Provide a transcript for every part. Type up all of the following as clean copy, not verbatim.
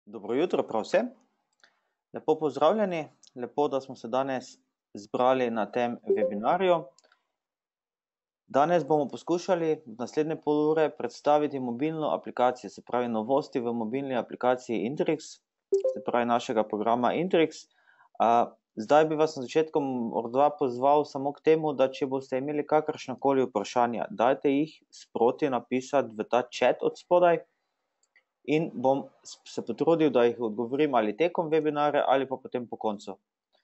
Dobro jutro prav vsem. Lepo pozdravljeni, lepo, da smo se danes zbrali na tem webinarju. Danes bomo poskušali v naslednje pol ure predstaviti mobilno aplikacijo, se pravi novosti v mobilni aplikaciji Intrix, se pravi našega programa Intrix. Zdaj bi vas na začetku morda pozval samo k temu, da če boste imeli kakršnakoli vprašanja, dajte jih sproti napisati v ta chat od spodaj. In bom se potrudil, da jih odgovorim ali tekom webinarja ali pa potem po koncu.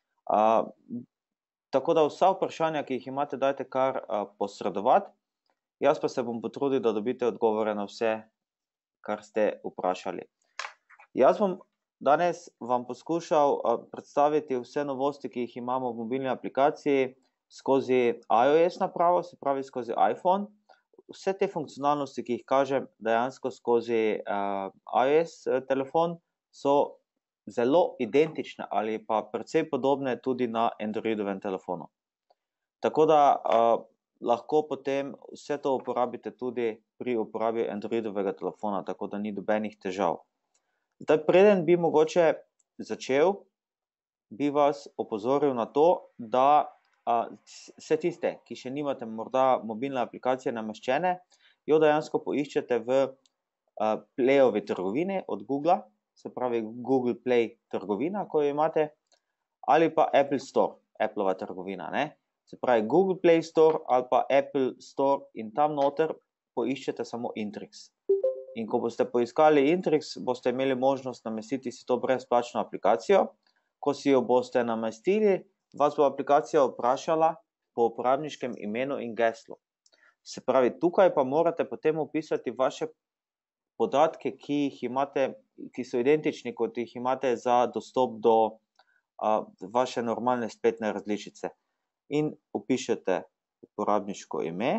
Tako da vsa vprašanja, ki jih imate, dajte kar posredovati. Jaz pa se bom potrudil, da dobite odgovore na vse, kar ste vprašali. Jaz bom danes vam poskušal predstaviti vse novosti, ki jih imamo v mobilni aplikaciji skozi iOS napravo, se pravi skozi iPhone. Vse te funkcionalnosti, ki jih kažem dejansko skozi iOS telefon, so zelo identične ali pa precej podobne tudi na Androidovem telefonu. Tako da lahko potem vse to uporabite tudi pri uporabi Androidovega telefona, tako da ni nobenih težav. Zdaj, preden bi mogoče začel, bi vas opozoril na to, da vse tiste, ki še nimate morda mobilne aplikacije nameščene, jo dejansko poiščete v Playovi trgovini od Google, se pravi Google Play trgovina, ko jo imate, ali pa Apple Store, Appleova trgovina, ne? Se pravi Google Play Store ali pa Apple Store in tam noter poiščete samo Intrix. In ko boste poiskali Intrix, boste imeli možnost namestiti si to brezplačno aplikacijo. Ko si jo boste namestili, vas bo aplikacija vprašala po uporabniškem imenu in geslu. Se pravi, tukaj pa morate potem upisati vaše podatke, ki jih imate, ki so identični, kot jih imate za dostop do vaše normalne spletne različice. In upišete uporabniško ime,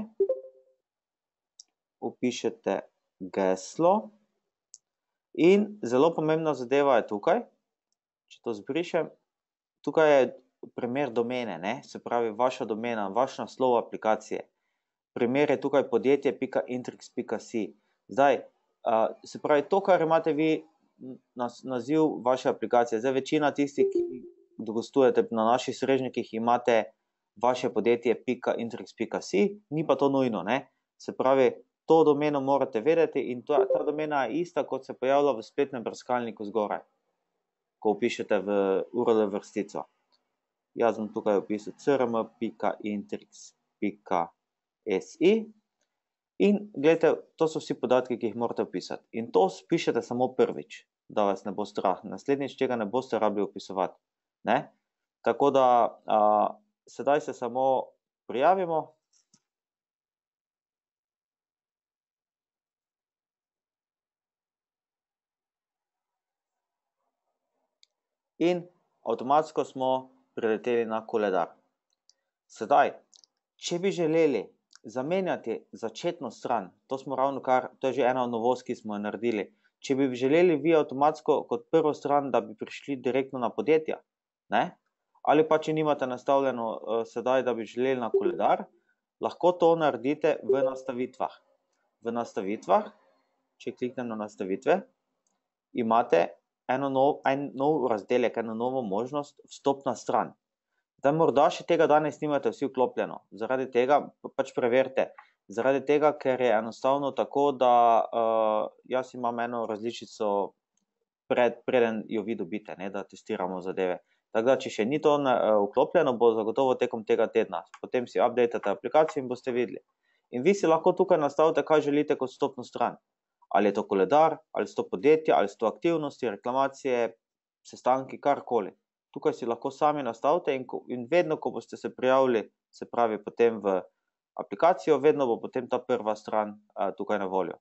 upišete geslo in zelo pomembna zadeva je tukaj, če to zbrišem, tukaj je primer domene, ne? Se pravi vaša domena, vaš naslov aplikacije. Primer je tukaj podjetje.intrix.si. Zdaj, se pravi to, kar imate vi naziv vaše aplikacije. Zdaj, večina tistih, ki gostujete na naših strežnikih, imate vaše podjetje.intrix.si, ni pa to nujno, ne? Se pravi, to domeno morate vedeti in ta domena je ista, kot se pojavlja v spletnem brskalniku zgoraj, ko upišete v URL vrstico. Jaz bom tukaj opisal crm.intrix.si in gledajte, to so vsi podatki, ki jih morate opisati. In to pišete samo prvič, da vas ne bo strah. Naslednjič tega ne boste rabili opisovati, ne? Tako da sedaj se samo prijavimo. In avtomatsko smo preleteli na koledar. Sedaj, če bi želeli zamenjati začetno stran, to je že ena novost, ki smo jo naredili. Če bi želeli vi avtomatsko kot prvo stran, da bi prišli direktno na podjetja, ne? Ali pa če nimate nastavljeno sedaj, da bi želeli na koledar, lahko to naredite v nastavitvah. V nastavitvah, če kliknem na nastavitve, imate en nov razdelek, eno novo možnost, vstopna stran. Zdaj, morda še tega danes nimate vsi vklopljeno, zaradi tega pač preverite, zaradi tega, ker je enostavno tako, da jaz imam eno različico preden jo vi dobite, ne, da testiramo zadeve. Tako da, če še ni to vklopljeno, bo zagotovo tekom tega tedna. Potem si updatate aplikacijo in boste videli. In vi si lahko tukaj nastavite, kaj želite kot vstopno stran. Ali je to koledar, ali so to podjetja, ali so to aktivnosti, reklamacije, sestanki, karkoli. Tukaj si lahko sami nastavite in vedno, ko boste se prijavili, se pravi potem v aplikacijo, vedno bo potem ta prva stran tukaj na voljo.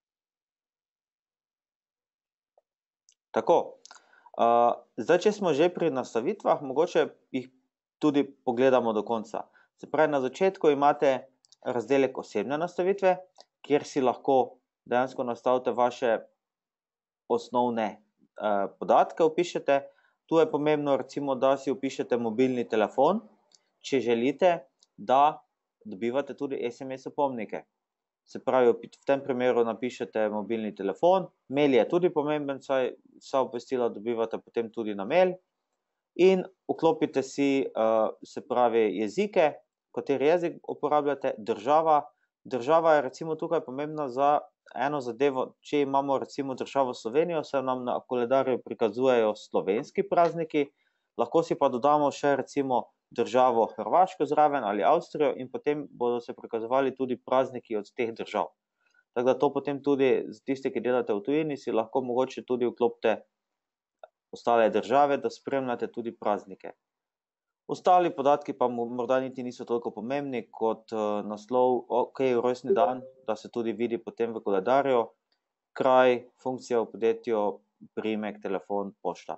Tako, zdaj, če smo že pri nastavitvah, mogoče jih tudi pogledamo do konca. Se pravi, na začetku imate razdelek osebne nastavitve, kjer si lahko dejansko nastavite vaše osnovne podatke, vpišete. Tu je pomembno, recimo, da si vpišete mobilni telefon, če želite, da dobivate tudi SMS opomnike. se pravi, v tem primeru napišete mobilni telefon, mail je tudi pomemben, saj vsa obvestila dobivate potem tudi na mail in vklopite si, se pravi, jezike, kateri jezik uporabljate, država. Država je recimo tukaj pomembna za eno zadevo, če imamo recimo državo Slovenijo, se nam na koledarju prikazujejo slovenski prazniki, lahko si pa dodamo še recimo državo Hrvaško zraven ali Avstrijo in potem bodo se prikazovali tudi prazniki od teh držav. Tako da to potem tudi za tiste, ki delate v tujini, si lahko mogoče tudi vklopite ostale države, da spremljate tudi praznike. Ostali podatki pa morda niti niso toliko pomembni kot naslov, rojstni dan, da se tudi vidi potem v koledarju, kraj, funkcija v podjetju, priimek, telefon, pošta.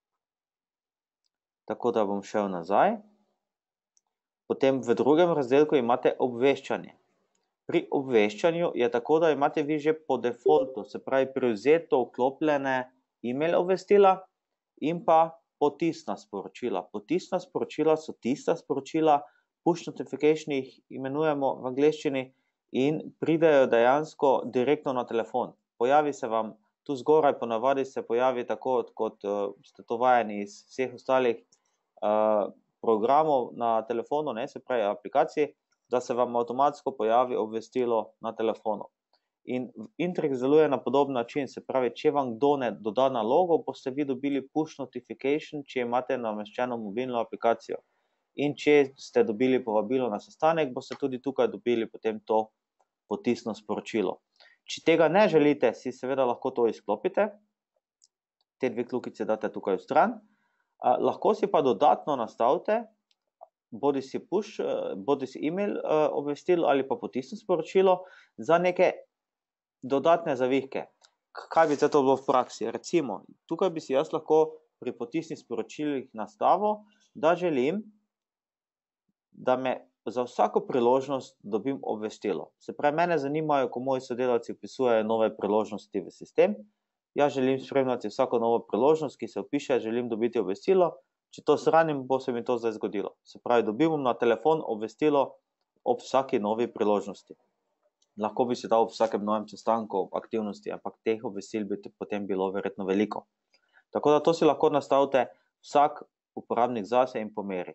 Tako da bom šel nazaj. Potem v drugem razdelku imate obveščanje. Pri obveščanju je tako, da imate vi že po defaultu, se pravi privzeto vklopljene e-mail obvestila in pa potisna sporočila. Potisna sporočila so tista sporočila, push notification jih imenujemo v angleščini in pridejo dejansko direktno na telefon. Pojavi se vam tu zgoraj, ponavadi se pojavi tako, kot ste to vajeni iz vseh ostalih programov na telefonu, ne, se pravi aplikaciji, da se vam avtomatsko pojavi obvestilo na telefonu. In Intrix deluje na podoben način, se pravi, če vam kdo ne doda nalogo, boste vi dobili push notification, če imate nameščeno mobilno aplikacijo. In če ste dobili povabilo na sestanek, boste tudi tukaj dobili potem to potisno sporočilo. Če tega ne želite, si seveda lahko to izklopite, te dve kljukice date tukaj v stran, lahko si pa dodatno nastavite, bodi si push, bodi si email obvestilo ali pa potisno sporočilo za neke dodatne zavihke. Kaj bi to bilo v praksi? Recimo, tukaj bi si jaz lahko pri potisnih sporočilih nastavil, da želim, da me za vsako priložnost dobim obvestilo. Se pravi, mene zanimajo, ko moji sodelavci vpisujejo nove priložnosti v sistem, jaz želim spremljati vsako novo priložnost, ki se vpiše, želim dobiti obvestilo, če to shranim, bo se mi to zdaj zgodilo. Se pravi, dobim na telefon obvestilo ob vsaki novi priložnosti. Lahko bi si dal ob vsakem novem sestanku aktivnosti, ampak teh obvestil bi potem bilo verjetno veliko. Tako da to si lahko nastavite vsak uporabnik zase in pomeri.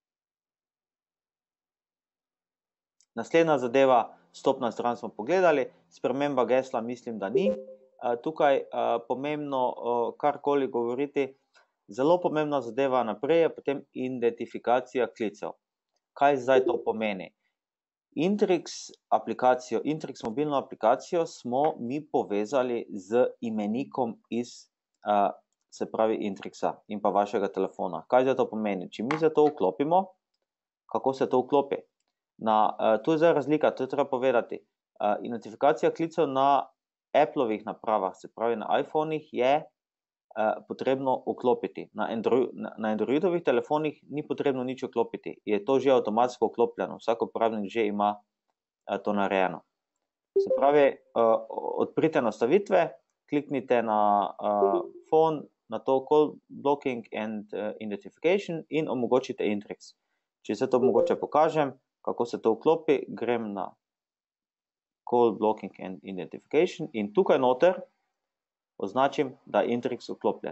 Naslednja zadeva, vstopna stran smo pogledali, sprememba gesla mislim, da ni. Tukaj pomembno karkoli govoriti, zelo pomembna zadeva naprej je potem identifikacija klicev. Kaj zdaj to pomeni? Intrix aplikacijo, Intrix mobilno aplikacijo smo mi povezali z imenikom iz, se pravi Intrixa in pa vašega telefona. Kaj zdaj to pomeni? Če mi za to vklopimo, kako se to vklopi? Tu je zdaj razlika, to je treba povedati. Identifikacija klicev na Applovih napravah, se pravi na iPhonih, je potrebno vklopiti. Na Androidovih telefonih ni potrebno nič vklopiti, je to že avtomatsko vklopljeno, vsak uporabnik že ima to narejeno. Se pravi, odprite nastavitve, kliknite na phone, na to call blocking and identification in omogočite Intrix. Če se to mogoče pokažem, kako se to vklopi, grem na call blocking and identification in tukaj noter označim, da je Intrix vklopljen.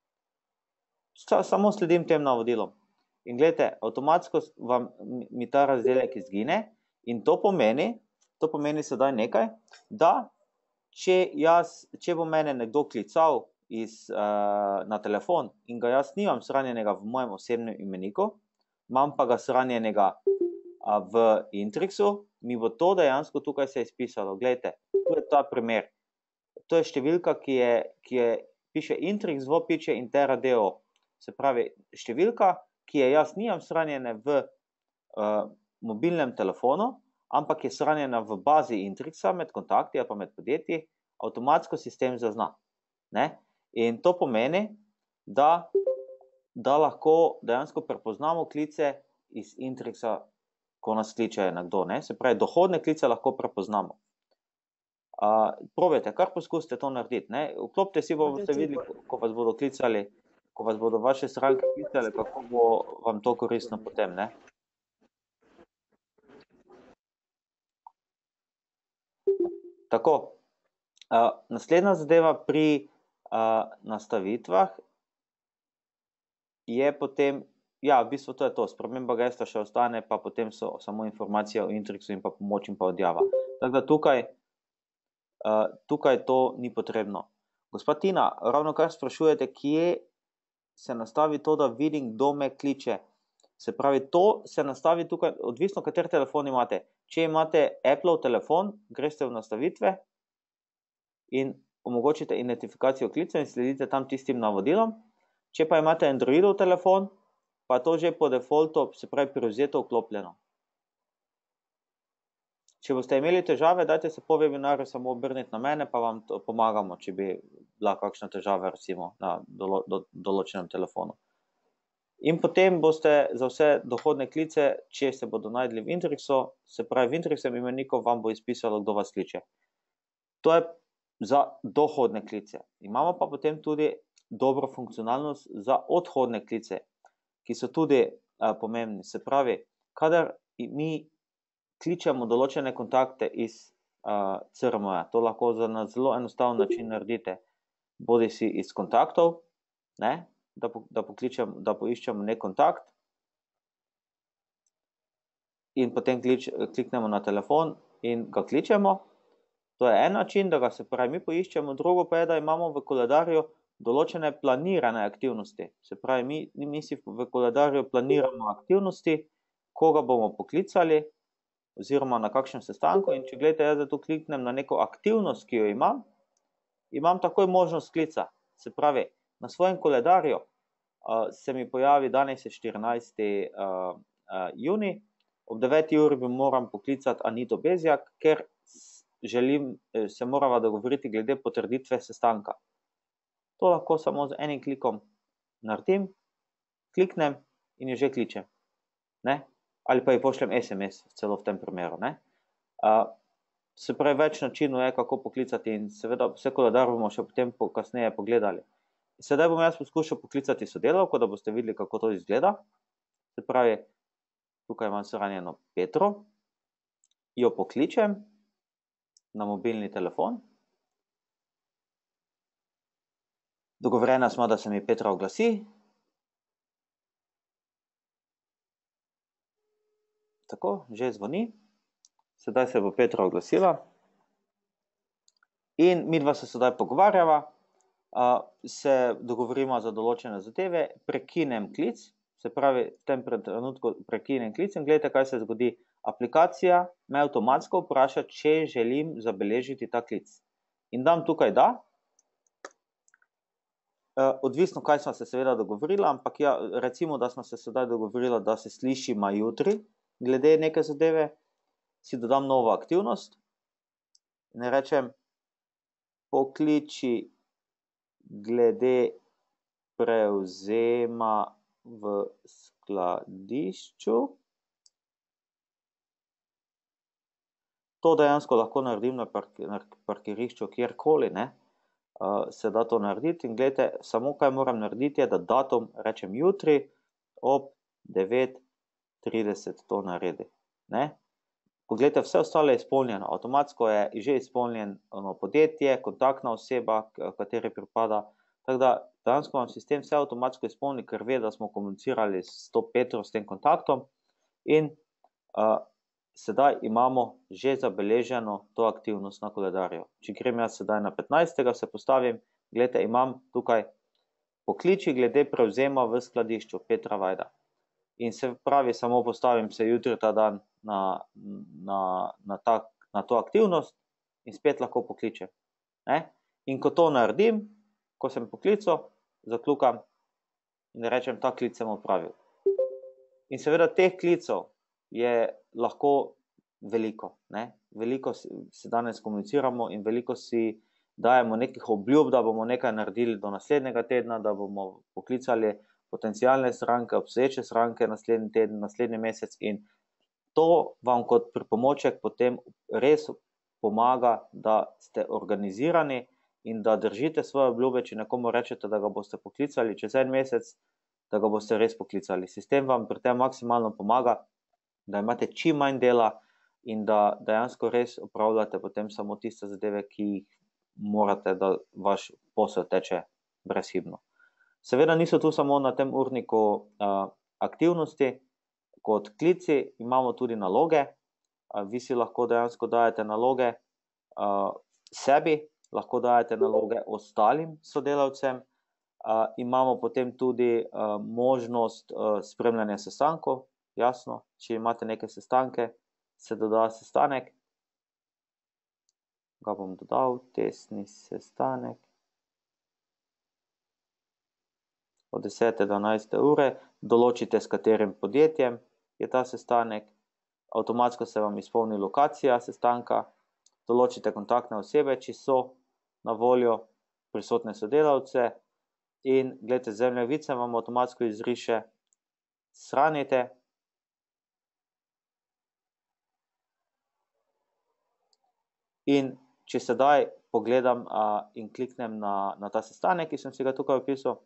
Samo sledim tem navodilom. In gledajte, avtomatsko mi ta razdelek izgine in to pomeni sedaj nekaj, da če bo mene nekdo klical na telefon in ga jaz nimam shranjenega v mojem osebnem imeniku, imam pa ga shranjenega v Intrixu, mi bo to dejansko tukaj se izpisalo. Gledajte, tu je ta primer. To je številka, ki piše Intrix dvopičje Intera DO. Se pravi, številka, ki je jaz nimam shranjene v mobilnem telefonu, ampak je shranjena v bazi Intrixa med kontakti ali pa med podjetji, avtomatsko sistem zazna. In to pomeni, da lahko dejansko prepoznamo klice iz Intrixa, ko nas kliče nekdo. Se pravi, dohodne klice lahko prepoznamo. Probajte, kar poskusite to narediti. Vklopite si, boste videli, ko vas bodo klicali, ko vas bodo vaše stranke klicali, kako bo vam to koristno potem. Tako, naslednja zadeva pri nastavitvah je potem, ja, v bistvu to je to, sprememba gesta še ostane, pa potem so samo informacije o Intrixu in pa pomoč in pa odjava. Tako da tukaj to ni potrebno. Gospa Tina, ravno kar sprašujete, kje se nastavi to, da vidim, kdo me kliče. Se pravi, to se nastavi tukaj, odvisno, kater telefon imate. Če imate Apple telefon, greste v nastavitve in omogočite identifikacijo klicev in sledite tam tistim navodilom. Če pa imate Androidov telefon, pa to že po defaultu, se pravi, privzeto vklopljeno. Če boste imeli težave, dajte se po webinarju samo obrniti na mene, pa vam pomagamo, če bi bila kakšna težava, recimo, na določenem telefonu. In potem boste za vse dohodne klice, če se bodo najdli v Intrixu, se pravi v Intrixem imeniku, vam bo izpisalo, kdo vas kliče. To je za dohodne klice. Imamo pa potem tudi dobro funkcionalnost za odhodne klice, ki so tudi pomembni. Se pravi, kadar mi kličemo določene kontakte iz CRM-ja, to lahko na zelo enostaven način naredite, bodi si iz kontaktov, ne, da poiščemo nek kontakt in potem kliknemo na telefon in ga kličemo. To je en način, da ga se pravi mi poiščemo, drugo pa je, da imamo v koledarju določene planirane aktivnosti. Se pravi, mi si v koledarju planiramo aktivnosti, koga bomo poklicali oziroma na kakšnem sestanku in če gledate, jaz da tu kliknem na neko aktivnost, ki jo imam takoj možnost klica. Se pravi, na svojem koledarju se mi pojavi, danes je 14. Juni, ob 9. uri bi moram poklicati Anito Bezjak, ker se morava dogovoriti glede potrditve sestanka. To lahko samo z enim klikom naredim, kliknem in jo že kličem. Ne? Ali pa ji pošljem SMS, celo v tem primeru. Ne? Se pravi, več načinov je, kako poklicati in seveda vse koledar bomo še potem kasneje pogledali. Sedaj bom jaz poskušal poklicati sodelavko, da boste videli, kako to izgleda. Se pravi, tukaj imam shranjeno Petro, jo pokličem na mobilni telefon. Dogovorjena smo, da se mi Petra oglasi. Tako, že zvoni. Sedaj se bo Petra oglasila. In midva se sedaj pogovarjava. Se dogovorimo za določene zadeve, prekinem klic, se pravi, v tem trenutku prekinem klic in gledajte, kaj se zgodi. Aplikacija me avtomatsko vpraša, če želim zabeležiti ta klic. In dam tukaj da. Odvisno, kaj smo se seveda dogovorila, ampak ja, recimo, da smo se sedaj dogovorila, da se slišimo jutri glede neke zadeve, si dodam novo aktivnost in rečem, pokliči glede prevzema v skladišču. To dejansko lahko naredim na parkirišču kjerkoli, ne? Se da to narediti in gledajte, samo kaj moram narediti je, da datum rečem jutri ob 9:30 to naredi. Ne? Pogledajte, vse ostalo je izpolnjeno, avtomatsko je že izpolnjeno podjetje, kontaktna oseba, kateri pripada, tako da dejansko vam sistem vse avtomatsko izpolni, ker ve, da smo komunicirali s to Petro, s tem kontaktom in sedaj imamo že zabeleženo to aktivnost na koledarju. Če grem jaz sedaj na 15. se postavim, gledajte, imam tukaj pokliči glede prevzema v skladišču Petra Vajda. In se pravi, samo postavim se jutri ta dan na to aktivnost in spet lahko pokličem. Ne? In ko to naredim, ko sem poklical, zaklukam in rečem, ta klic sem opravil. In seveda teh klicov je lahko veliko. Ne? Veliko se danes komuniciramo in veliko si dajemo nekih obljub, da bomo nekaj naredili do naslednjega tedna, da bomo poklicali potencijalne stranke, obstoječe stranke naslednji teden, naslednji mesec in to vam kot pripomoček potem res pomaga, da ste organizirani in da držite svoje obljube, če nekomu rečete, da ga boste poklicali čez en mesec, da ga boste res poklicali. Sistem vam pri tem maksimalno pomaga, da imate čim manj dela in da dejansko res opravljate potem samo tiste zadeve, ki jih morate, da vaš posel teče brezhibno. Seveda niso tu samo na tem urniku aktivnosti, kot klici imamo tudi naloge. Vi si lahko dejansko dajete naloge sebi, lahko dajete naloge ostalim sodelavcem. Imamo potem tudi možnost spremljanja sestankov, jasno, če imate neke sestanke, se doda sestanek. Ga bom dodal, testni sestanek. Od 10. do 11. ure, določite, s katerim podjetjem je ta sestanek, avtomatsko se vam izpolni lokacija sestanka, določite kontaktne osebe, če so na voljo, prisotne sodelavce in gledajte, zemljevid se vam avtomatsko izriše, shranite. In če sedaj pogledam in kliknem na ta sestanek, ki sem si ga tukaj opisal,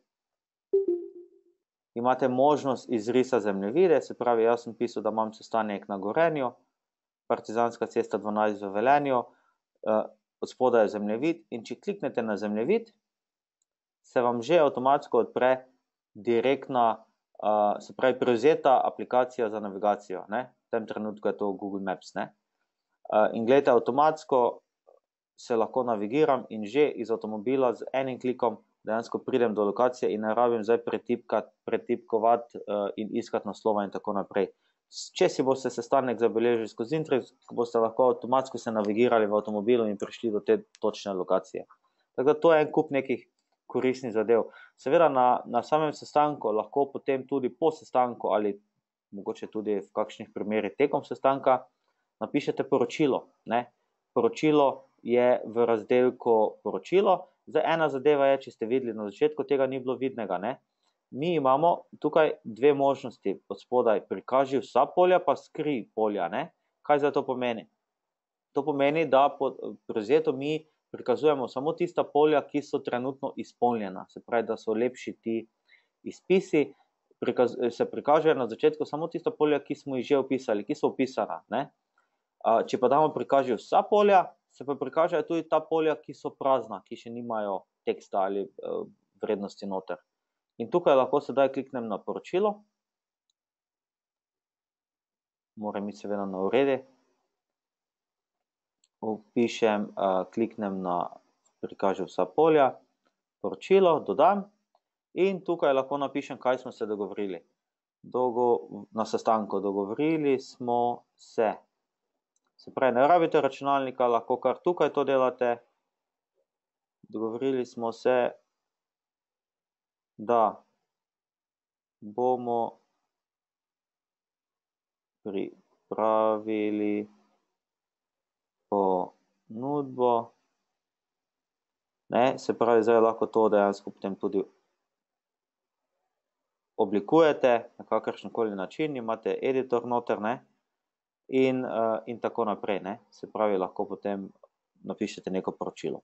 imate možnost izrisa zemljevide, se pravi, jaz sem pisal, da imam sestanek na Gorenju, Partizanska cesta 12 v Velenju, od spodaj je zemljevid in če kliknete na zemljevid, se vam že avtomatsko odpre direktna, se pravi, prevzeta aplikacija za navigacijo, ne? V tem trenutku je to Google Maps, ne? In gledajte, avtomatsko se lahko navigiram in že iz avtomobila z enim klikom dejansko pridem do lokacije in ne rabim zdaj pretipkovati in iskati naslova in tako naprej. Če si boste sestanek zabeležili skozi internet, boste lahko avtomatsko se navigirali v avtomobilu in prišli do te točne lokacije. Tako da to je en kup nekih koristnih zadev. Seveda na samem sestanku lahko potem tudi po sestanku ali mogoče tudi v kakšnih primerih tekom sestanka napišete poročilo, ne? Poročilo je v razdelku poročilo. Zdaj ena zadeva je, če ste videli na začetku, tega ni bilo vidnega, ne? Mi imamo tukaj dve možnosti, od spodaj prikaži vsa polja, pa skrij polja, ne? Kaj zdaj to pomeni? To pomeni, da prevzeto mi prikazujemo samo tista polja, ki so trenutno izpolnjena, se pravi, da so lepši ti izpisi, se prikažejo na začetku samo tista polja, ki smo jih že opisali, ki so opisana, ne? Če pa damo prikaži vsa polja, se pa prikažejo tudi ta polja, ki so prazna, ki še nimajo teksta ali vrednosti noter. In tukaj lahko sedaj kliknem na poročilo. Moram iti seveda na uredi. Vpišem, kliknem na prikaži vsa polja, poročilo, dodam in tukaj lahko napišem, kaj smo se dogovorili. Na sestanku dogovorili smo se. Se pravi, ne rabite računalnika, lahko kar tukaj to delate. Dogovorili smo se, da bomo pripravili ponudbo. Ne, se pravi, zdaj lahko to dejansko potem tudi oblikujete na kakršenkoli način, imate editor noter, ne? In tako naprej, ne? Se pravi, lahko potem napišete neko poročilo.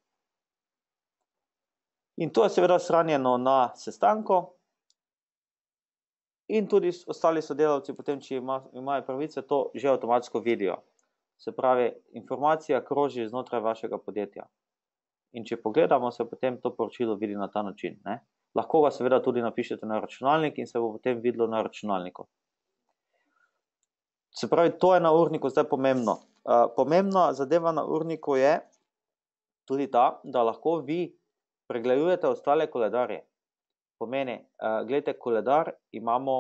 In to je seveda shranjeno na sestanku in tudi ostali sodelavci potem, če imajo pravice, to že avtomatsko vidijo. Se pravi, informacija kroži znotraj vašega podjetja. In če pogledamo, se potem to poročilo vidi na ta način, ne? Lahko ga seveda tudi napišete na računalnik in se bo potem videlo na računalniku. Se pravi, to je na urniku zdaj pomembno. Pomembna zadeva na urniku je tudi ta, da lahko vi pregledujete ostale koledarje. Pomeni, gledajte, koledar imamo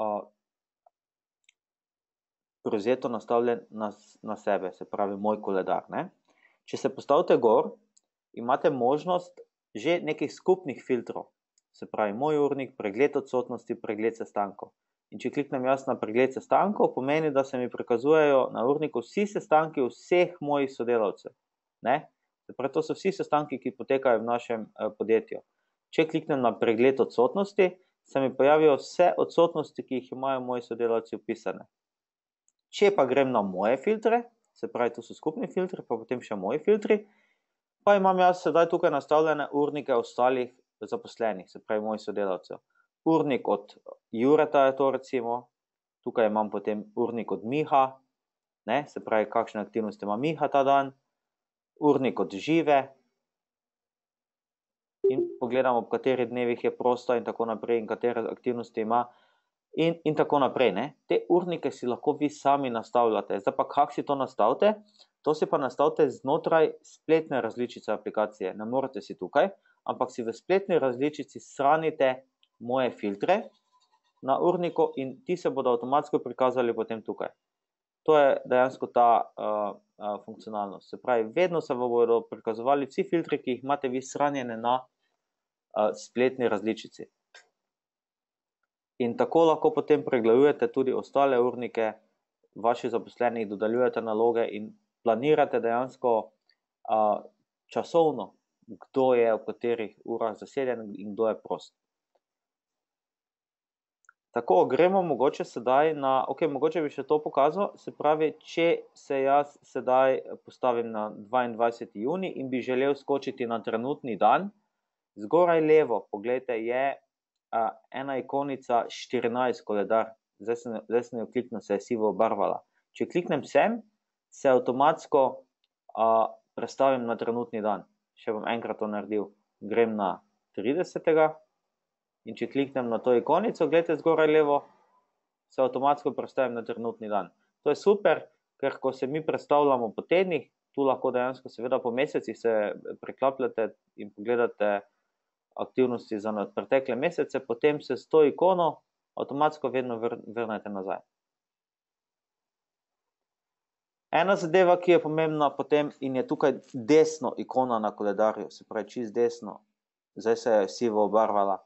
prevzeto nastavljen na sebe, se pravi moj koledar, ne? Če se postavite gor, imate možnost že nekih skupnih filtrov, se pravi moj urnik, pregled odsotnosti, pregled sestankov. In če kliknem jaz na pregled sestankov, pomeni, da se mi prikazujejo na urniku vsi sestanki vseh mojih sodelavcev, ne? Se pravi, to so vsi sestanki, ki potekajo v našem podjetju. Če kliknem na pregled odsotnosti, se mi pojavijo vse odsotnosti, ki jih imajo moji sodelavci opisane. Če pa grem na moje filtre, se pravi, to so skupni filtri, pa potem še moji filtri, pa imam jaz sedaj tukaj nastavljene urnike ostalih zaposlenih, se pravi mojih sodelavcev. Urnik od Jureta je to recimo, tukaj imam potem urnik od Miha, ne, se pravi, kakšne aktivnosti ima Miha ta dan, urnik od žive in pogledamo, ob katerih dnevih je prosto in tako naprej in katere aktivnosti ima in tako naprej, ne. Te urnike si lahko vi sami nastavljate. Zdaj pa, kako si to nastavite? To si pa nastavite znotraj spletne različice aplikacije. Ne morete si tukaj, ampak si v spletni različici shranite moje filtre na urniku in ti se bodo avtomatsko prikazali potem tukaj. To je dejansko ta funkcionalnost. Se pravi, vedno se vam bodo prikazovali vsi filtri, ki jih imate vi shranjene na spletni različici. In tako lahko potem pregledujete tudi ostale urnike vaših zaposlenih, dodeljujete naloge in planirate dejansko časovno, kdo je v katerih urah zaseden in kdo je prost. Tako, gremo mogoče sedaj na, mogoče bi še to pokazal, se pravi, če se jaz sedaj postavim na 22. junij in bi želel skočiti na trenutni dan, zgoraj levo, poglejte, je ena ikonica 14 koledar, zdaj sem jo kliknil, se je sivo obarvala. Če kliknem sem, se avtomatsko prestavim na trenutni dan. Še bom enkrat to naredil, grem na 30. In če kliknem na to ikonico, gledajte zgoraj levo, se avtomatsko prestavim na trenutni dan. To je super, ker ko se mi predstavljamo po tednih, tu lahko dejansko seveda po mesecih se preklapljate in pogledate aktivnosti za pretekle mesece, potem se s to ikono avtomatsko vedno vrnete nazaj. Ena zadeva, ki je pomembna potem in je tukaj desno ikona na koledarju, se pravi čist desno, zdaj se je sivo obarvala,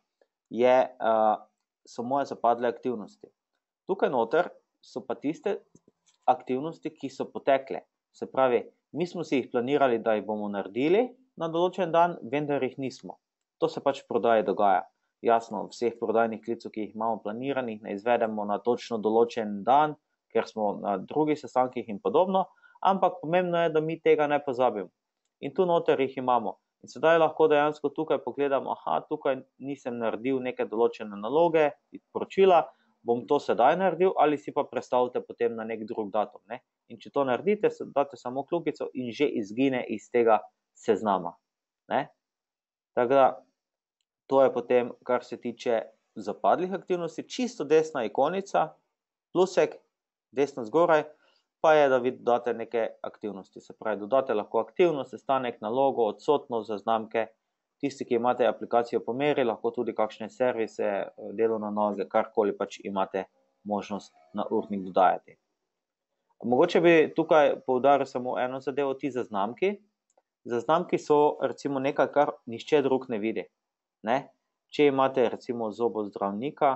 so moje zapadle aktivnosti. Tukaj noter so pa tiste aktivnosti, ki so potekle. Se pravi, mi smo si jih planirali, da jih bomo naredili na določen dan, vendar jih nismo. To se pač v prodaji dogaja. Jasno, vseh prodajnih klicev, ki jih imamo planiranih, ne izvedemo na točno določen dan, ker smo na drugih sestankih in podobno, ampak pomembno je, da mi tega ne pozabimo. In tu noter jih imamo. In sedaj lahko dejansko tukaj pogledam, tukaj nisem naredil neke določene naloge, poročila, bom to sedaj naredil ali si pa prestavite potem na nek drug datum. Ne? In če to naredite, date samo kljukico in že izgine iz tega seznama. Ne? Tako da, to je potem, kar se tiče zapadlih aktivnosti, čisto desna ikonica, plusek, desno zgoraj, pa je, da vi dodate neke aktivnosti. Se pravi, dodate lahko aktivnost, sestanek, nalogo, odsotnost, zaznamke, tisti, ki imate aplikacijo po meri, lahko tudi kakšne servise, delovne naloge, karkoli pač imate možnost na urnik dodajati. Mogoče bi tukaj poudaril samo eno zadevo, ti zaznamki. Zaznamki so recimo nekaj, kar nihče drug ne vidi. Ne? Če imate recimo zobozdravnika,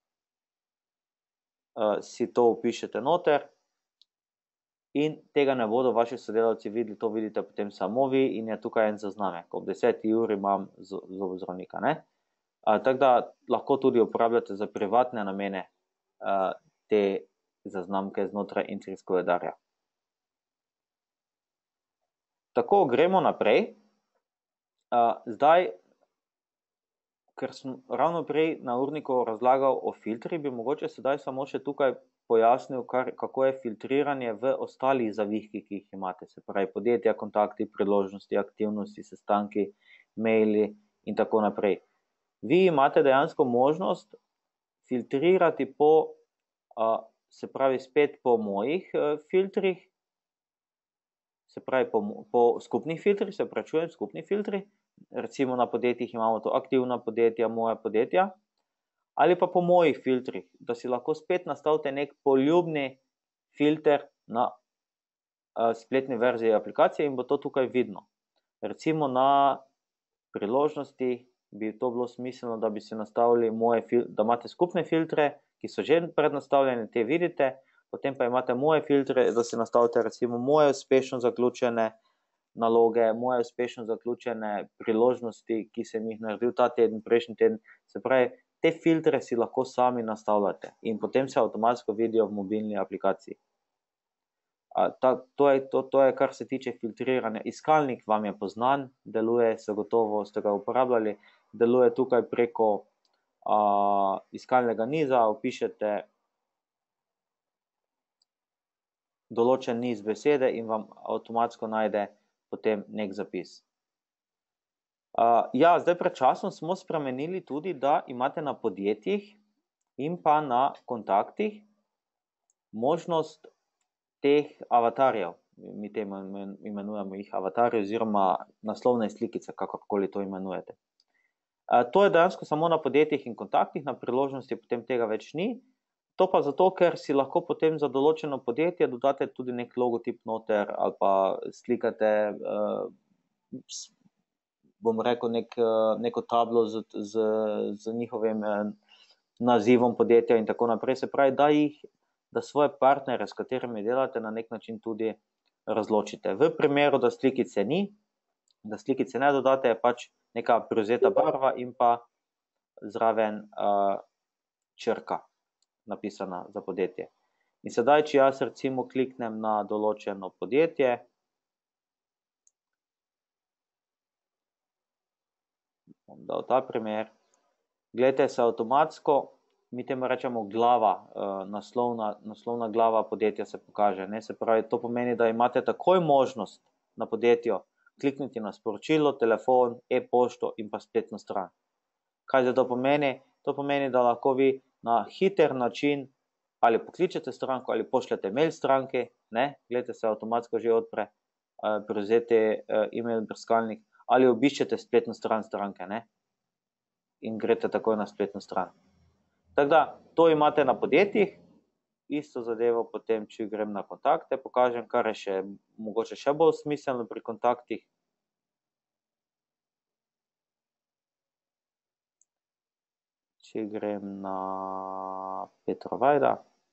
si to upišete noter in tega ne bodo vaši sodelavci videli, to vidite potem samo vi in je tukaj en zaznamek. Ob 10. uri imam zobozdravnika. Tako da lahko tudi uporabljate za privatne namene te zaznamke znotraj Intrix koledarja. Tako, gremo naprej. Zdaj, ker sem ravno prej na urniku razlagal o filtri, bi mogoče sedaj samo še tukaj pojasnil, kako je filtriranje v ostalih zavihkih, ki jih imate. Se pravi, podjetja, kontakti, priložnosti, aktivnosti, sestanki, maili in tako naprej. Vi imate dejansko možnost filtrirati po, se pravi, spet po mojih filtrih, se pravi, po skupnih filtrih, se pravi, skupni filtri, recimo na podjetjih imamo to aktivna podjetja, moja podjetja, ali pa po mojih filtrih, da si lahko spet nastavite nek poljubni filter na spletni verziji aplikacije in bo to tukaj vidno. Recimo na priložnosti bi to bilo smiselno, da bi si nastavili da imate skupne filtre, ki so že prednastavljene, te vidite, potem pa imate moje filtre, da si nastavite recimo moje uspešno zaključene naloge, moje uspešno zaključene priložnosti, ki sem jih naredil ta teden, prejšnji teden. Se pravi, te filtre si lahko sami nastavljate in potem se avtomatsko vidijo v mobilni aplikaciji. To je, kar se tiče filtriranja. Iskalnik vam je poznan, deluje, se gotovo ste ga uporabljali, deluje tukaj preko iskalnega niza, vpišete določen niz besede in vam avtomatsko najde potem nek zapis. Ja, zdaj pred časom smo spremenili tudi, da imate na podjetjih in pa na kontaktih možnost teh avatarjev. Mi te imenujemo jih avatarje oziroma naslovne slikice, kakorkoli to imenujete. To je dejansko samo na podjetjih in kontaktih, na priložnosti potem tega več ni. To pa zato, ker si lahko potem za določeno podjetje dodate tudi nek logotip noter ali pa slikate, bom rekel, neko tablo z njihovim nazivom podjetja in tako naprej. Se pravi, da svoje partnere, s katerimi delate, na nek način tudi razločite. V primeru, da slikice ni, da slikice ne dodate, je pač neka privzeta barva in pa zraven črka napisana za podjetje. In sedaj, če jaz recimo kliknem na določeno podjetje, bom dal ta primer, gledajte, se avtomatsko, mi temu rečemo glava, naslovna glava podjetja se pokaže, ne? Se pravi, to pomeni, da imate takoj možnost na podjetju klikniti na sporočilo, telefon, e-pošto in pa spletno stran. Kaj zdaj to pomeni? To pomeni, da lahko vi na hiter način ali pokličete stranko ali pošljete mail stranki, ne? Gledajte, se avtomatsko že odpre prevzeti e-mail brskalnik, ali obiščete spletno stran stranke, ne? In greste takoj na spletno stran. Tako da, to imate na podjetjih, isto zadevo potem, če grem na kontakte, pokažem, kar je mogoče še bolj smiselno pri kontaktih. Če grem na Petra Vajda,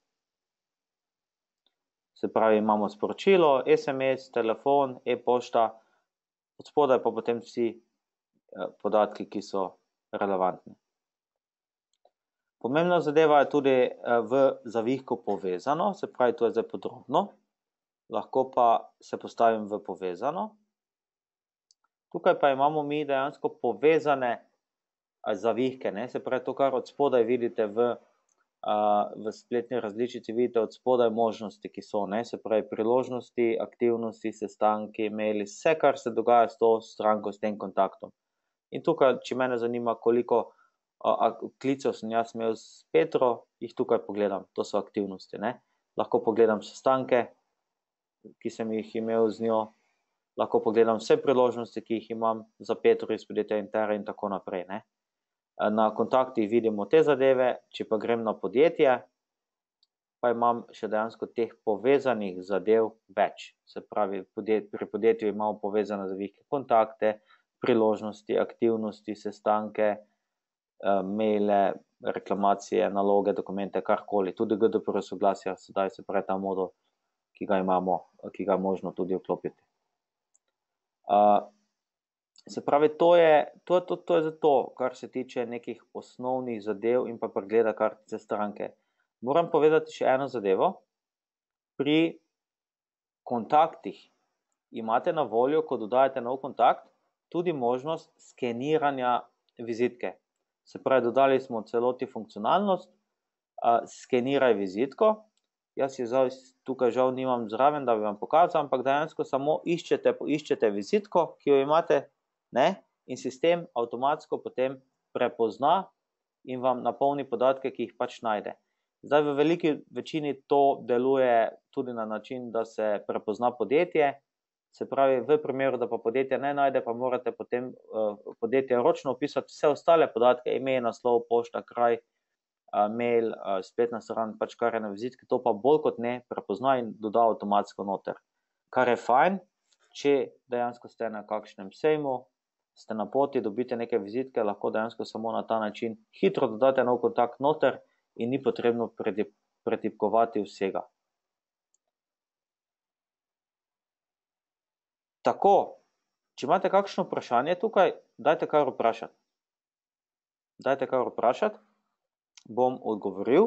se pravi, imamo sporočilo, SMS, telefon, e-pošta, od spodaj pa potem vsi podatki, ki so relevantni. Pomembna zadeva je tudi v zavihku povezano, se pravi, to je zdaj podrobno, lahko pa se postavim v povezano. Tukaj pa imamo mi dejansko povezane zavihke, ne? Se pravi, to, kar od spodaj vidite v spletni različici, vidite od spodaj možnosti, ki so, ne? Se pravi, priložnosti, aktivnosti, sestanki, maili, vse, kar se dogaja s to stranko, s tem kontaktom. In tukaj, če mene zanima, koliko klicev sem jaz imel s Petro, jih tukaj pogledam, to so aktivnosti, ne? Lahko pogledam sestanke, ki sem jih imel z njo, lahko pogledam vse priložnosti, ki jih imam za Petro iz podjetja Intera in tako naprej, ne? Na kontaktih vidimo te zadeve, če pa grem na podjetje, pa imam še dejansko teh povezanih zadev več. Se pravi, pri podjetju imamo povezane zavihke, kontakte, priložnosti, aktivnosti, sestanke, maile, reklamacije, naloge, dokumente, karkoli, tudi GDPR soglasja, sedaj se pravi ta modul, ki ga imamo, ki ga je možno tudi vklopiti. Se pravi, to je zato, kar se tiče nekih osnovnih zadev in pa pregleda kartice stranke. Moram povedati še eno zadevo. Pri kontaktih imate na voljo, ko dodajate nov kontakt, tudi možnost skeniranja vizitke. Se pravi, dodali smo celoti funkcionalnost, skeniraj vizitko. Jaz je tukaj žal nimam zraven, da bi vam pokazal, ampak dejansko samo poiščete vizitko, ki jo imate, ne? In sistem avtomatsko potem prepozna in vam napolni podatke, ki jih pač najde. Zdaj v veliki večini to deluje tudi na način, da se prepozna podjetje. Se pravi, v primeru, da pa podjetje ne najde, pa morate potem podjetje ročno opisati vse ostale podatke, ime, naslov, pošta, kraj, mail, spletna stran, pač kar je na vizitki, to pa bolj kot ne prepozna in doda avtomatsko noter. Kar je fajn, če dejansko ste na kakšnem sejmu, ste na poti, dobite neke vizitke, lahko dejansko samo na ta način hitro dodate nov kontakt noter in ni potrebno pretipkovati vsega. Tako, če imate kakšno vprašanje tukaj, dajte kar vprašati. Bom odgovoril.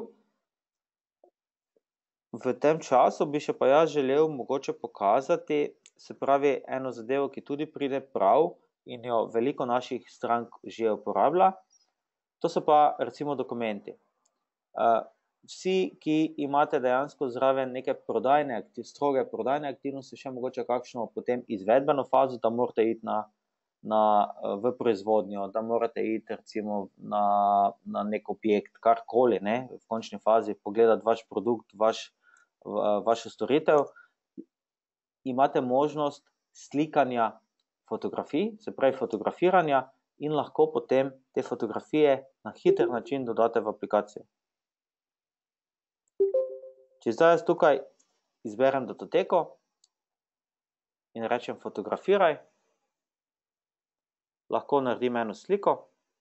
V tem času bi še pa jaz želel mogoče pokazati, se pravi, eno zadevo, ki tudi pride prav in jo veliko naših strank že uporablja. To so pa recimo dokumenti. vsi, ki imate dejansko zraven neke stroge prodajne aktivnosti, še mogoče kakšno potem izvedbeno fazo, da morate iti v proizvodnjo, da morate iti recimo na nek objekt, karkoli, ne, v končni fazi pogledati vaš produkt, vašo storitev, imate možnost slikanja fotografij, se pravi fotografiranja, in lahko potem te fotografije na hiter način dodate v aplikacijo. Če zdaj jaz tukaj izberem datoteko in rečem fotografiraj, lahko naredim eno sliko,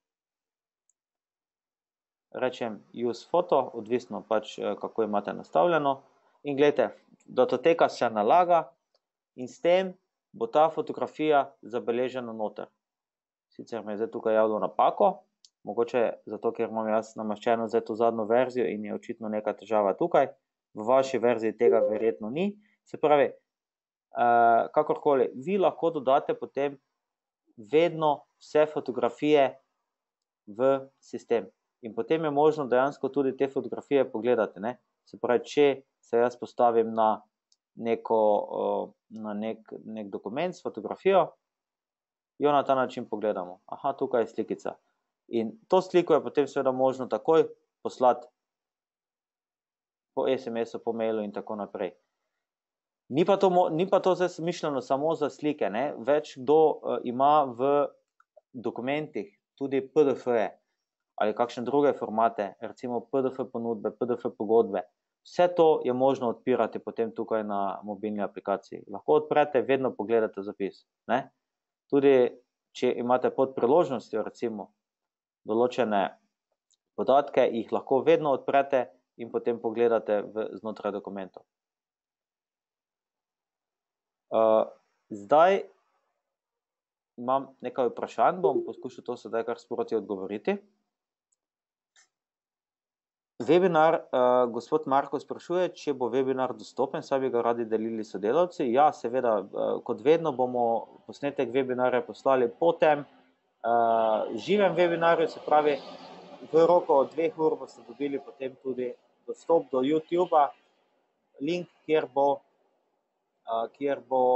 rečem use photo, odvisno pač kako imate nastavljeno, in gledajte, datoteka se nalaga in s tem bo ta fotografija zabeležena noter. Sicer me je zdaj tukaj javilo napako, mogoče zato, ker imam jaz namaščeno zdaj to zadnjo verzijo in je očitno neka težava tukaj, v vaši verziji tega verjetno ni. Se pravi, kakorkoli, vi lahko dodate potem vedno vse fotografije v sistem. In potem je možno dejansko tudi te fotografije pogledati, ne? Se pravi, če se jaz postavim na nek dokument s fotografijo, jo na ta način pogledamo. Aha, tukaj je slikica. In to sliko je potem seveda možno takoj poslati po SMS-u, po mailu in tako naprej. Ni pa to zdaj mišljeno samo za slike, ne? Več kdo ima v dokumentih tudi PDF-je ali kakšne druge formate, recimo PDF ponudbe, PDF pogodbe. Vse to je možno odpirati potem tukaj na mobilni aplikaciji. Lahko odprete, vedno pogledate zapis, ne? Tudi, če imate pod priložnostjo, recimo, določene podatke, jih lahko vedno odprete in potem pogledate znotraj dokumentov. Zdaj imam nekaj vprašanj, bom poskušal to sedaj kar sproti odgovoriti. Webinar, gospod Marko sprašuje, če bo webinar dostopen, saj bi ga radi delili sodelavci. Ja, seveda, kot vedno bomo posnetek webinarja poslali po tem živem webinarju, se pravi, v roku od 2 ur boste dobili potem tudi dostop do YouTubea, link, kjer bo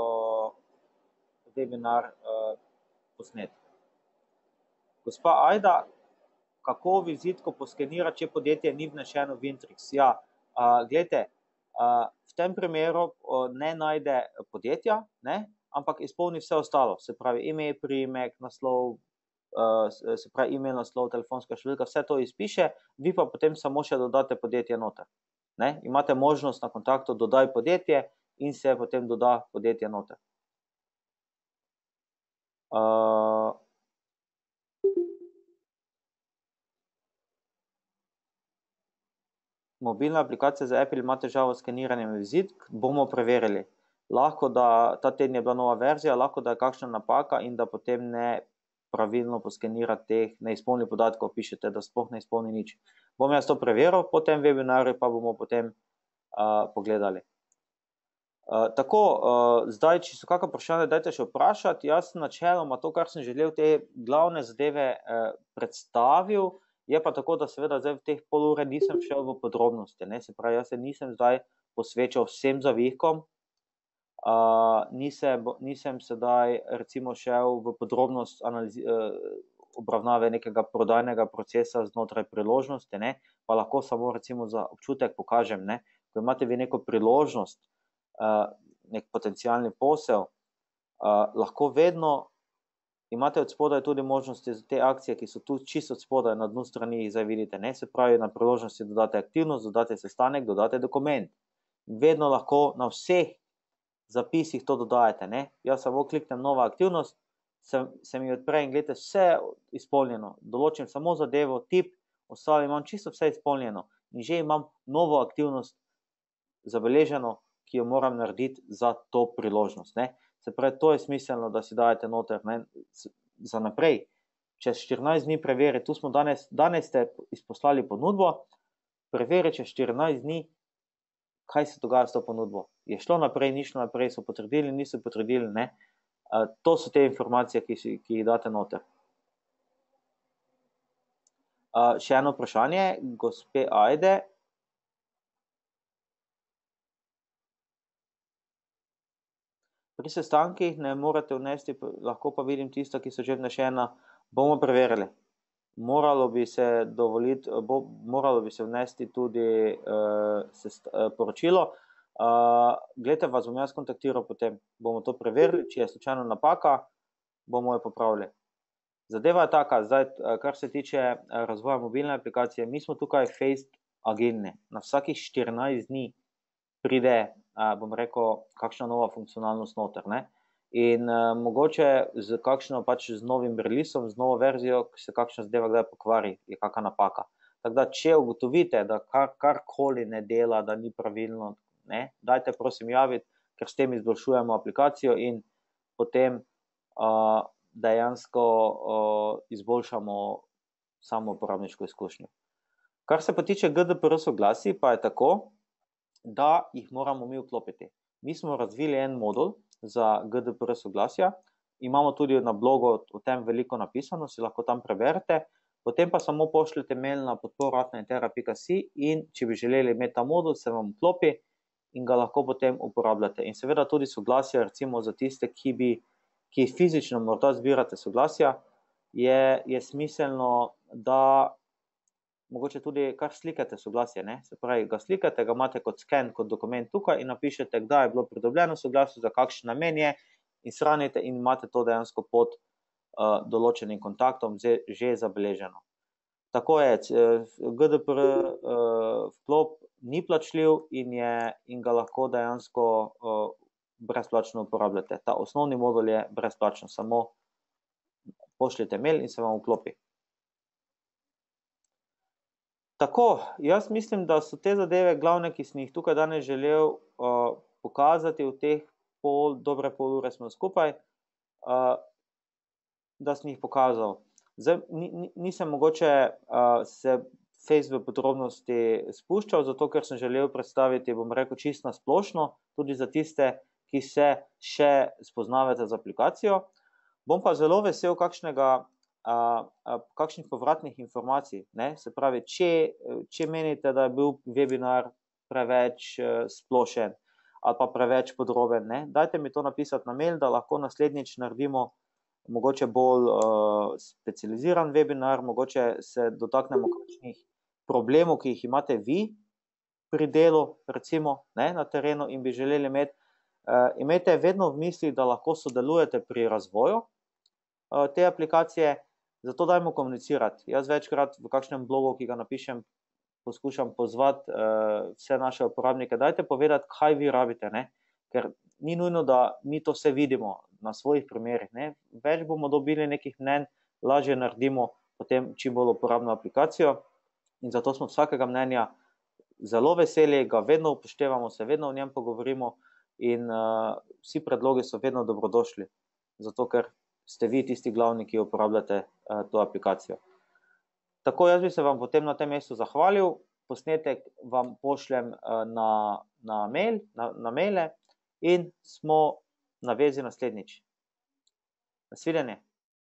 webinar posnet. Gospa Ajda, kako vizitko poskenirati, če podjetje ni vnešeno v Intrix? Ja, gledajte, v tem primeru ne najde podjetja, ne, ampak izpolni vse ostalo, se pravi ime, priimek, naslov, se pravi email, naslov, telefonska številka, vse to izpiše, vi pa potem samo še dodate podjetje noter. Ne? Imate možnost na kontaktu dodaj podjetje in se potem doda podjetje noter. Mobilna aplikacija za Apple ima težavo s skeniranjem vizitk, bomo preverili. Lahko, da ta teden je bila nova verzija, lahko, da je kakšna napaka in da potem ne pravilno poskenira teh, ne izpolni podatkov, pišete, da sploh ne izpolni nič. Bom jaz to preveril po tem webinarju, pa bomo potem pogledali. Tako, zdaj, če so kakšno vprašanje, dajte še vprašati. Jaz načeloma to, kar sem želel, te glavne zadeve predstavil, je pa tako, da seveda zdaj v teh pol ure nisem šel v podrobnosti, ne? Se pravi, jaz se nisem zdaj posvečal vsem zavihkom, nisem sedaj recimo šel v podrobnost obravnave nekega prodajnega procesa znotraj priložnosti, ne? Pa lahko samo recimo za občutek pokažem, ne? Ko imate vi neko priložnost, nek potencialni posel, lahko vedno imate od spodaj tudi možnosti za te akcije, ki so tu čisto od spodaj, na dnu strani jih zdaj vidite, ne? Se pravi, na priložnosti dodate aktivnost, dodate sestanek, dodate dokument. Vedno lahko na vseh zapisih to dodajate, ne? Jaz samo kliknem nova aktivnost, se mi odpre in gledajte, vse izpolnjeno, določim samo zadevo, tip, ostalo imam čisto vse izpolnjeno in že imam novo aktivnost zabeleženo, ki jo moram narediti za to priložnost, ne? Se pravi, to je smiselno, da si dajete noter, ne, za naprej. Čez 14 dni preveri, tu smo danes ste izposlali ponudbo, preveri čez 14 dni, kaj se dogaja s to ponudbo. Je šlo naprej, ni šlo naprej, so potrdili, niso potrdili, ne. To so te informacije, ki jih date noter. Še eno vprašanje, gospe Ajde, Pri sestankih ne morete vnesti, lahko pa vidim tista, ki so že vnešena, bomo preverili. Moralo bi se vnesti tudi poročilo. Glejte, vas bom jaz kontaktiral potem, bomo to preverili, če je slučajno napaka, bomo jo popravili. Zadeva je taka, zdaj, kar se tiče razvoja mobilne aplikacije, mi smo tukaj face agilni. Na vsakih 14 dni pride, bom rekel, kakšna nova funkcionalnost noter, ne? In mogoče z kakšno pač z novim releasom, z novo verzijo, se kakšna zadeva kdaj pokvari, je kakšna napaka. Tako da, če ugotovite, da karkoli ne dela, da ni pravilno, ne, dajte prosim javiti, ker s tem izboljšujemo aplikacijo in potem dejansko izboljšamo samo uporabniško izkušnjo. Kar se pa tiče GDPR soglasij, pa je tako, da jih moramo mi vklopiti. Mi smo razvili en modul za GDPR soglasja, imamo tudi na blogu o tem veliko napisano, si lahko tam preberete, potem pa samo pošljete mail na podporo@intera.si in če bi želeli imeti ta modul, se vam vklopi in ga lahko potem uporabljate. In seveda tudi soglasja, recimo za tiste, ki fizično morda zbirate soglasja, je smiselno, da mogoče tudi kar slikate soglasje, ne? Se pravi, ga slikate, ga imate kot sken, kot dokument tukaj in napišete, kdaj je bilo pridobljeno soglasje, za kakšen namen je, in shranite in imate to dejansko pod določenim kontaktom že zabeleženo. Tako je, GDPR vklop ni plačljiv in ga lahko dejansko brezplačno uporabljate. Ta osnovni modul je brezplačen, samo pošljete mail in se vam vklopi. Tako, jaz mislim, da so te zadeve glavne, ki sem jih tukaj danes želel pokazati, v teh dobre pol ure smo skupaj, da sem jih pokazal. Zdaj, nisem mogoče se v podrobnosti spuščal, zato ker sem želel predstaviti, bom rekel, čisto na splošno, tudi za tiste, ki se še spoznavate z aplikacijo. Bom pa zelo vesel kakšnih povratnih informacij, ne? Se pravi, če menite, da je bil webinar preveč splošen ali pa preveč podroben, ne? Dajte mi to napisati na mail, da lahko naslednjič naredimo mogoče bolj specializiran webinar, mogoče se dotaknemo kakšnih problemov, ki jih imate vi pri delu, recimo, ne, na terenu in bi želeli imeti. Imejte vedno v mislih, da lahko sodelujete pri razvoju te aplikacije, zato dajmo komunicirati. Jaz večkrat v kakšnem blogu, ki ga napišem, poskušam pozvati vse naše uporabnike, dajte povedati, kaj vi rabite, ne? Ker ni nujno, da mi to vse vidimo na svojih primerih, ne? Več bomo dobili nekih mnenj, lažje naredimo potem čim bolj uporabno aplikacijo in zato smo vsakega mnenja zelo veseli, ga vedno upoštevamo, se vedno o njem pogovorimo in vsi predlogi so vedno dobrodošli, zato ker ste vi tisti glavni, ki uporabljate to aplikacijo. Tako, jaz bi se vam potem na tem mestu zahvalil, posnetek vam pošljem na maile in smo na vezi naslednjič. Nasvidenje.